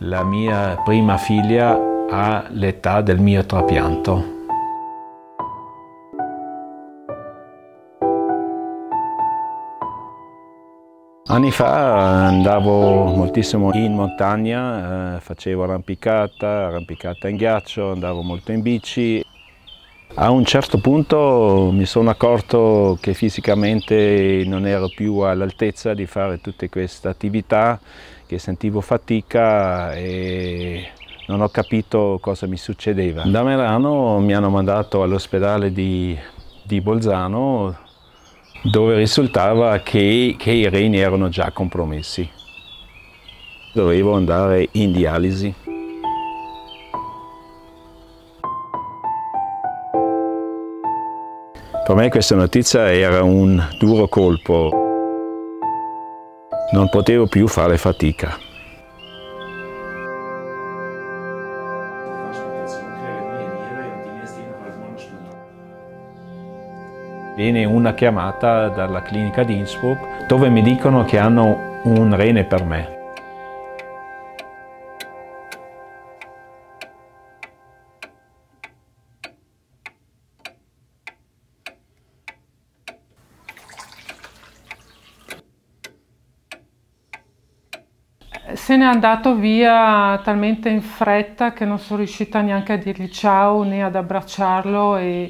la mia prima figlia all'età del mio trapianto. Anni fa andavo moltissimo in montagna, facevo arrampicata in ghiaccio, andavo molto in bici. A un certo punto mi sono accorto che fisicamente non ero più all'altezza di fare tutte queste attività, che sentivo fatica e non ho capito cosa mi succedeva. Da Merano mi hanno mandato all'ospedale di Bolzano, dove risultava che i reni erano già compromessi. Dovevo andare in dialisi. Per me questa notizia era un duro colpo. Non potevo più fare fatica. Viene una chiamata dalla clinica di Innsbruck dove mi dicono che hanno un rene per me. Se n'è andato via talmente in fretta che non sono riuscita neanche a dirgli ciao né ad abbracciarlo, e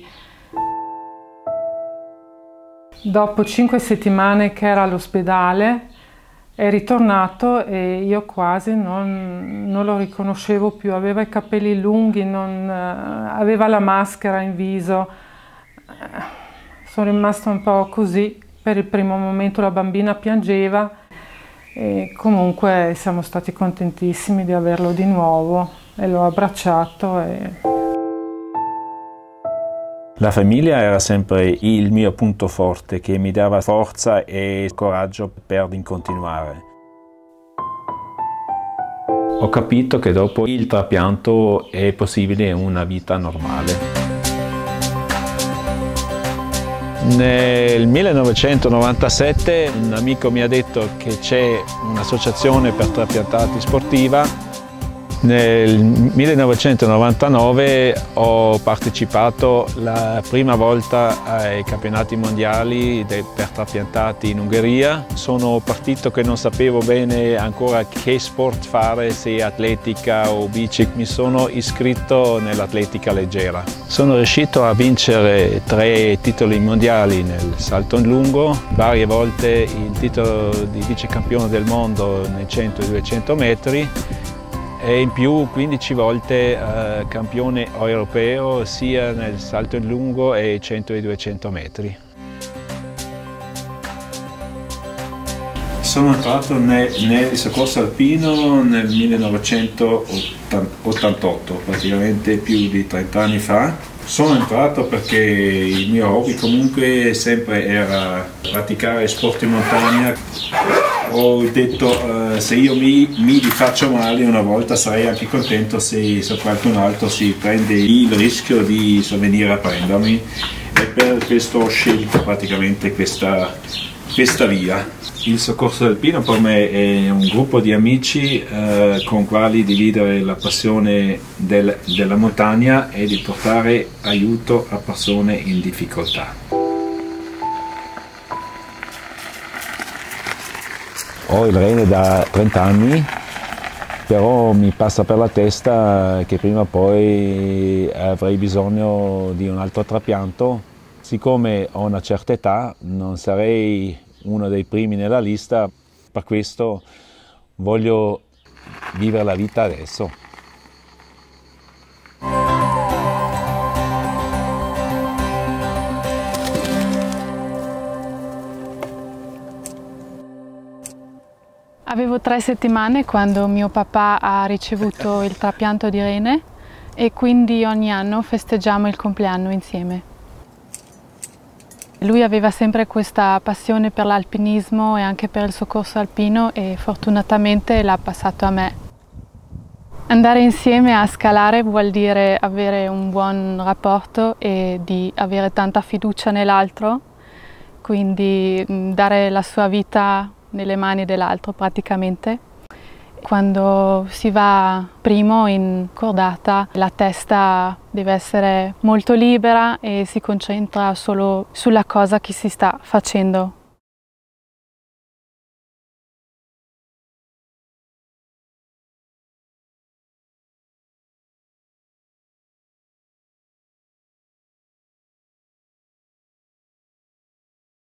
dopo 5 settimane che era all'ospedale è ritornato e io quasi non lo riconoscevo più. Aveva i capelli lunghi, aveva la maschera in viso. Sono rimasta un po' così. Per il primo momento la bambina piangeva e comunque siamo stati contentissimi di averlo di nuovo e l'ho abbracciato. La famiglia era sempre il mio punto forte, che mi dava forza e coraggio per continuare. Ho capito che dopo il trapianto è possibile una vita normale. Nel 1997 un amico mi ha detto che c'è un'associazione per trapiantati sportiva. Nel 1999 ho partecipato la prima volta ai campionati mondiali per trapiantati in Ungheria. Sono partito che non sapevo bene ancora che sport fare, se atletica o bici. Mi sono iscritto nell'atletica leggera. Sono riuscito a vincere 3 titoli mondiali nel salto in lungo, varie volte il titolo di vicecampione del mondo nei 100 e 200 metri. E in più 15 volte campione europeo sia nel salto in lungo e 100 e 200 metri. Sono entrato nel soccorso alpino nel 1988, praticamente più di 30 anni fa. Sono entrato perché il mio hobby comunque sempre era praticare sport in montagna. Ho detto se io mi faccio male una volta sarei anche contento se qualcun altro si prende il rischio di venire a prendermi, e per questo ho scelto praticamente questa via. Il soccorso alpino per me è un gruppo di amici con quali dividere la passione della montagna e di portare aiuto a persone in difficoltà. Ho il rene da 30 anni, però mi passa per la testa che prima o poi avrei bisogno di un altro trapianto. Siccome ho una certa età, non sarei uno dei primi nella lista, per questo voglio vivere la vita adesso. Avevo 3 settimane quando mio papà ha ricevuto il trapianto di rene e quindi ogni anno festeggiamo il compleanno insieme. Lui aveva sempre questa passione per l'alpinismo e anche per il soccorso alpino e fortunatamente l'ha passato a me. Andare insieme a scalare vuol dire avere un buon rapporto e di avere tanta fiducia nell'altro, quindi dare la sua vita nelle mani dell'altro praticamente. Quando si va primo in cordata, la testa deve essere molto libera e si concentra solo sulla cosa che si sta facendo.